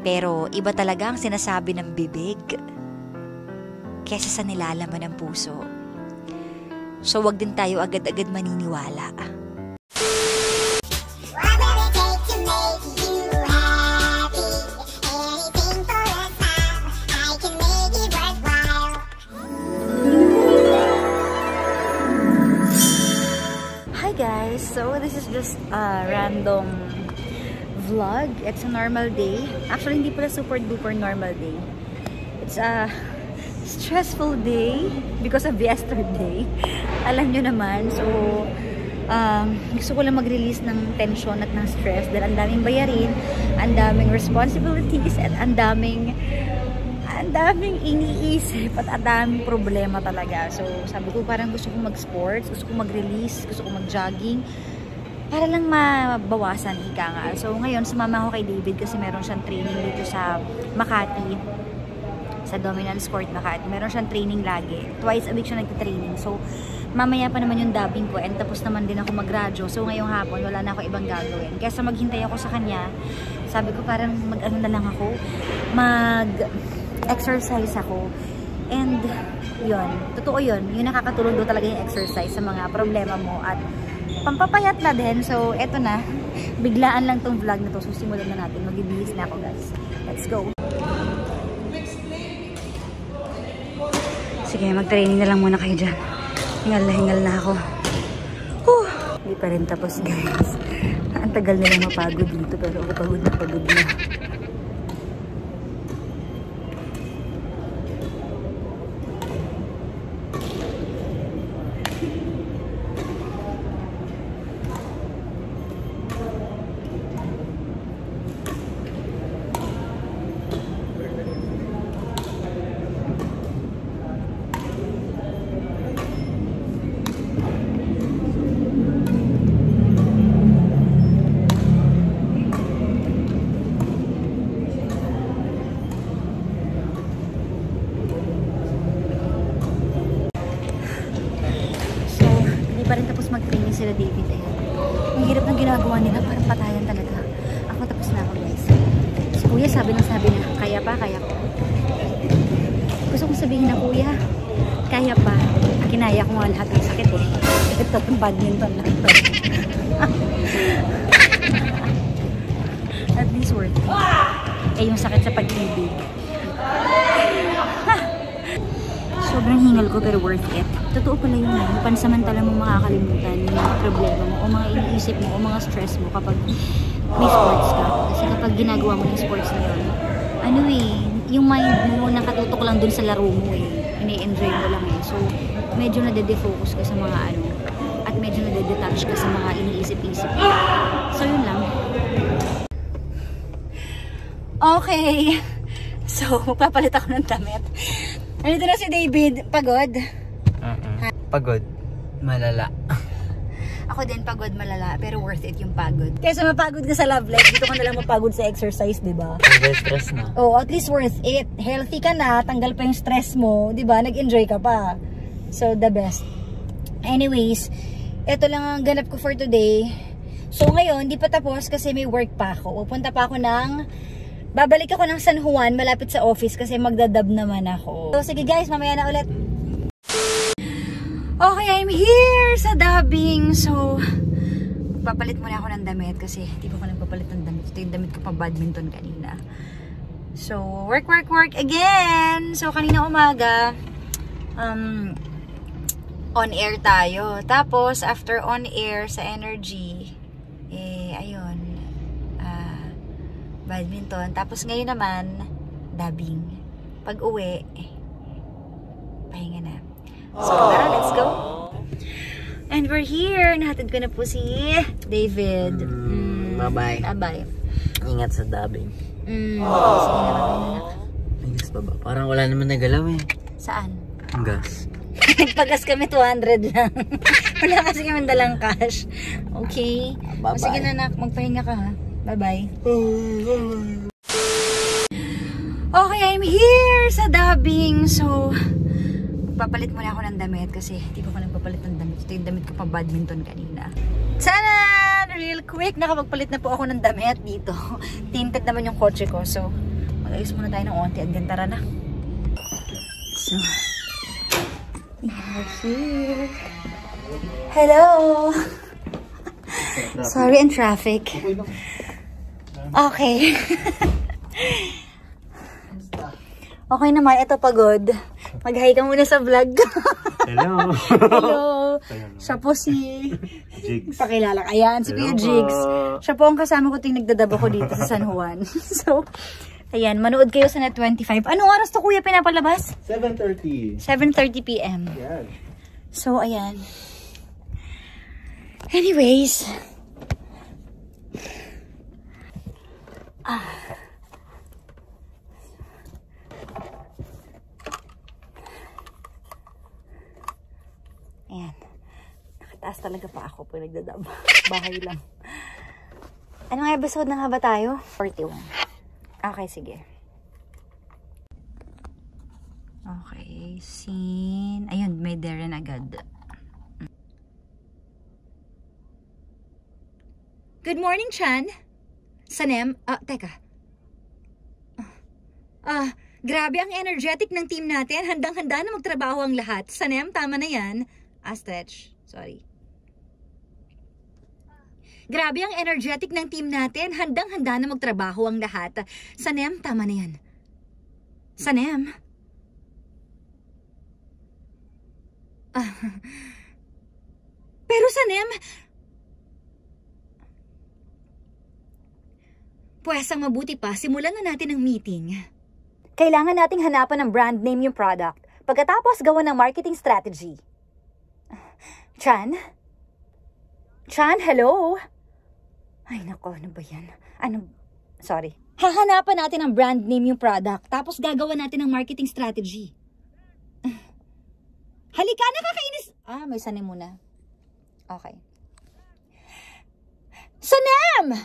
Pero iba talaga ang sinasabi ng bibig kesa sa nilalaman ng puso. So wag din tayo agad-agad maniniwala. Hi guys, so this is just a random vlog. It's a normal day. Actually, hindi pala super duper normal day. It's a stressful day because of yesterday. Alam nyo naman. So, gusto ko lang mag-release ng tension at ng stress dahil ang daming bayarin, ang daming responsibilities, at ang daming iniisip at ang daming problema talaga. So, sabi ko parang gusto ko mag-sports, gusto ko mag-release, gusto ko mag-jogging para lang mabawasan, ika nga. So, ngayon, sumama ako kay David kasi meron siyang training dito sa Makati. Sa Dominance Court, Makati. Meron siyang training lagi. Twice a week siya nagtitraining. So, mamaya pa naman yung dubbing ko and tapos naman din ako mag-radyo. So, ngayong hapon, wala na ako ibang gagawin. Kaya sa maghintay ako sa kanya, sabi ko parang mag-ano na lang ako. Mag-exercise ako. And, yun. Totoo yun. Yung nakakatulong doon talaga yung exercise sa mga problema mo at pampapayat na din. So, eto na. Biglaan lang tong vlog na to. So, simulan na natin. Mag-ibihis na ako, guys. Let's go. Sige, mag-training na lang muna kayo dyan. Hingal na ako. Hindi pa rin tapos, guys. Ang tagal na lang mapagod dito. Pero ako pagod na. Pa rin tapos mag-training sila David. Ayan. Ang hirap ng ginagawa nila, parang patayan talaga. Ako tapos na ako, guys. Si Kuya sabi na kaya pa, kaya ko. Gusto kong sabihin na, Kuya, kaya pa. Kinaya ko nga lahat ng sakit eh. Ito, badminton lang ito. At least worth it. Eh, yung sakit sa pag-ibig. Sobrang hingal ko pero worth it. Totoo pala yun. Pansamantala mo makakalimutan yung mga problema mo o mga iniisip mo o mga stress mo kapag may sports ka. Kasi kapag ginagawa mo yung sports na yun, ano eh, yung mind mo nakatutok lang dun sa laro mo eh. Ini-enjoy mo lang eh. So, medyo nadede-focus ka sa mga ano at medyo nadede-detach ka sa mga iniisip-isip. So, yun lang. Okay. So, magpapalit ako ng damit. Nandito na si David. Pagod? Pagod. Malala. Ako din pagod, malala. Pero worth it yung pagod. Kaysa mapagod ka sa love life, dito ka na lang mapagod sa exercise, diba? Stress na. Oh, at least worth it. Healthy ka na, tanggal pa yung stress mo, diba? Nag-enjoy ka pa. So, the best. Anyways, ito lang ang ganap ko for today. So, ngayon, di pa tapos kasi may work pa ako. Pupunta pa ako babalik ako ng San Juan, malapit sa office kasi magdadab naman ako. So, sige guys, mamaya na ulit. Okay, I'm here sa dubbing. So, papalit muna ako ng damit kasi di pa ako nagpapalit ng damit. Ito yung damit ko pa badminton kanina. So, work again. So, kanina umaga, on air tayo. Tapos, after on air sa Energy, ayun, badminton. Tapos ngayon naman, dubbing. Pag uwi, pahinga na. So, tara, let's go. And we're here. Nahatid ko na po si David. Bye-bye. Bye-bye. Ingat sa dubbing. Sige na, anak. May gas pa ba? Parang wala naman nagalaw eh. Saan? Ang gas. Nagpagas kami 200 lang. Wala kasi kami dalang cash. Okay. Bye-bye. Sige na, anak. Magpahinga ka ha. Bye-bye. Okay, I'm here sa dubbing. So, papalit muna ako ng damit kasi di pa ako nagpapalit ng damit. Ito yung damit ko pa badminton kanina. Sana! Real quick, nakapagpalit na po ako ng damit dito. Tinted naman yung kotse ko. So, Mag-ayos muna tayo ng onti at tara na. So, we're here. Hello! Sorry in traffic. Okay. Okay naman, ito pagod. Mag-hi ka muna sa vlog. Hello! Hello! Siya po si... Jigs. Pakilala. Ayan, si Kuya Jigs. Siya po ang kasama ko ting nagdadaba ko dito sa San Juan. So, ayan, manood kayo sa Net 25. Anong oras to kuya pinapalabas? 7:30. 7:30 PM. Yan. So, ayan. Anyways. Ayan. Nakataas talaga pa ako pag nagdadaba. Bahay lang. Anong episode na nga ba tayo? 41. Okay, sige. Okay, scene. Ayun, may Darren agad. Good morning, Chan. Sanem, teka. Grabe ang energetic ng team natin. Handang-handa na magtrabaho ang lahat. Sanem, tama na yan. Stretch. Sorry. Grabe ang energetic ng team natin. Handang-handa na magtrabaho ang lahat. Sanem, tama na yan. Sanem. Pero Sanem, pwes ang mabuti pa, simulan na natin ang meeting. Kailangan nating hanapan ng brand name yung product. Pagkatapos gawa ng marketing strategy. Chan? Chan, hello? Ay, nako, ano ba yan? Sorry. Hahanapan natin ang brand name yung product, tapos gagawa natin ng marketing strategy. Halika, nakakainis! May Sanem muna. Okay. Sanem!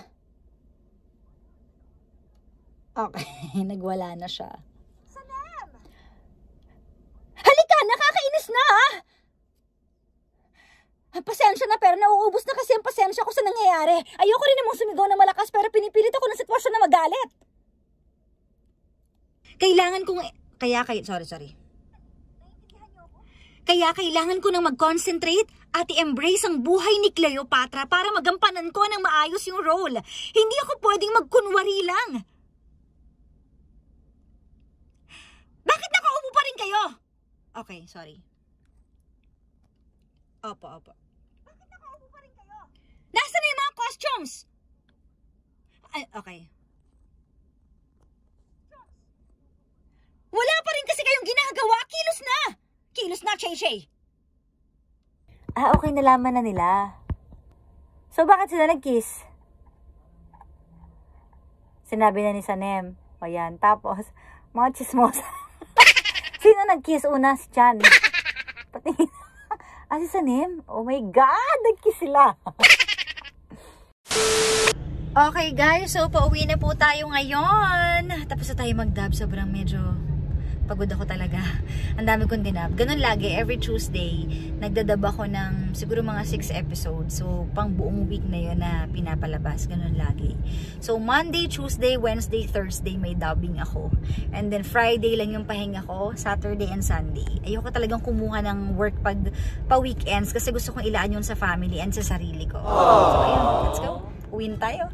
Okay, nagwala na siya. Sanem! Halika, nakakainis na! Pasensya na, pero nauubos na kasi ang pasensya ko sa nangyayari. Ayoko rin namang sumigaw na malakas, pero pinipilit ako ng sitwasyon na magalit. Kailangan kong... Sorry. Kaya kailangan ko nang mag-concentrate at i-embrace ang buhay ni Cleopatra para magampanan ko ng maayos yung role. Hindi ako pwedeng magkunwari lang. Bakit nakaupo pa rin kayo? Okay, sorry. Opo. Bakit nakaupo pa rin kayo? Nasaan na yung mga costumes? Okay. Wala pa rin kasi kayong ginagawa. Kilos na, Chay. Okay, nalaman na nila. So, bakit sila nag-kiss? Sinabi na ni Sanem. O yan, tapos, mga chismosa. Sino nag-kiss una? Si Chan. Patingin. Si Sanem. Oh my God, nag-kiss sila. Okay guys, so pauwi na po tayo ngayon. Tapos na tayo mag-dub. Sobrang medyo pagod ako talaga. Ang dami kong dinab. Ganun lagi, every Tuesday, nagdadab ako ng siguro mga 6 episodes. So, pang buong week na yun na pinapalabas. Ganun lagi. So, Monday, Tuesday, Wednesday, Thursday, may dubbing ako. And then, Friday lang yung pahinga ko. Saturday and Sunday. Ayoko talagang kumuha ng work pa-weekends kasi gusto kong ilaan yun sa family and sa sarili ko. So, ayun. Let's go. Uwin tayo.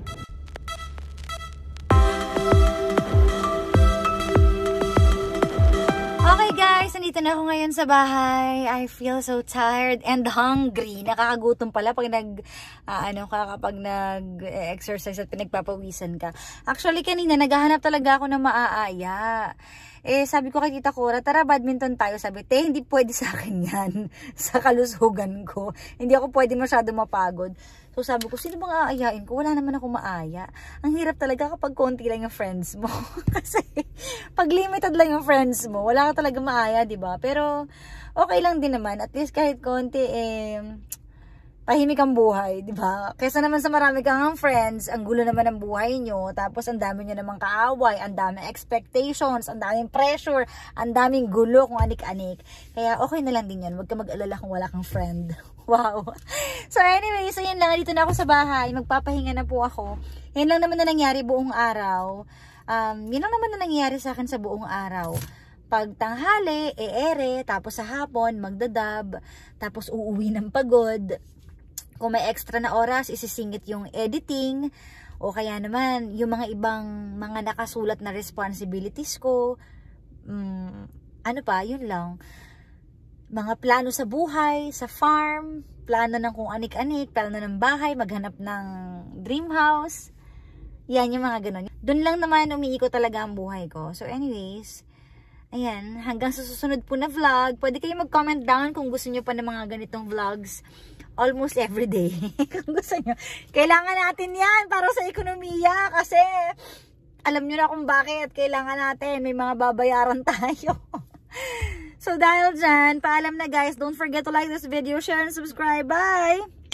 Okay guys, nandito na ako ngayon sa bahay. I feel so tired and hungry. Nakakagutom pala pag kapag nag-exercise at pinagpapawisan ka. Actually kanina naghahanap talaga ako ng maaaya. Sabi ko kay Tita Cora, tara badminton tayo. Sabi, hindi pwede sa akin yan. Sa kalusugan ko. Hindi ako pwede masyado mapagod. So sabi ko, sino bang aayain ko? Wala naman ako maaya. Ang hirap talaga kapag konti lang yung friends mo. Kasi pag limited lang yung friends mo, wala ka talaga maaya, diba? Pero okay lang din naman. At least kahit konti, tahimik ang buhay, di ba? Kaysa naman sa marami kang friends, ang gulo naman ng buhay nyo, tapos ang dami nyo namang kaaway, ang daming expectations, ang daming pressure, ang daming gulo kung anik-anik. Kaya okay na lang din yan. Huwag ka mag-alala kung wala kang friend. Wow. So anyway, so yan lang. Dito na ako sa bahay. Magpapahinga na po ako. Yan lang naman na nangyari buong araw. Yun lang naman na nangyayari sa akin sa buong araw. Pag tanghali, ere, tapos sa hapon, magdadab, tapos uuwi ng pagod. Kung may extra na oras, isisingit yung editing, o kaya naman, yung mga ibang mga nakasulat na responsibilities ko, ano pa, yun lang. Mga plano sa buhay, sa farm, plano ng kung anik-anik, plano ng bahay, maghanap ng dream house. Yan, yung mga ganun. Doon lang naman umiikot talaga ang buhay ko. So anyways, ayan, hanggang sa susunod po na vlog, pwede kayo mag-comment down kung gusto nyo pa ng mga ganitong vlogs almost every day. Kung gusto nyo. Kailangan natin yan para sa ekonomiya kasi alam nyo na kung bakit kailangan natin. May mga babayaran tayo. So dahil dyan, paalam na guys. Don't forget to like this video, share, and subscribe. Bye!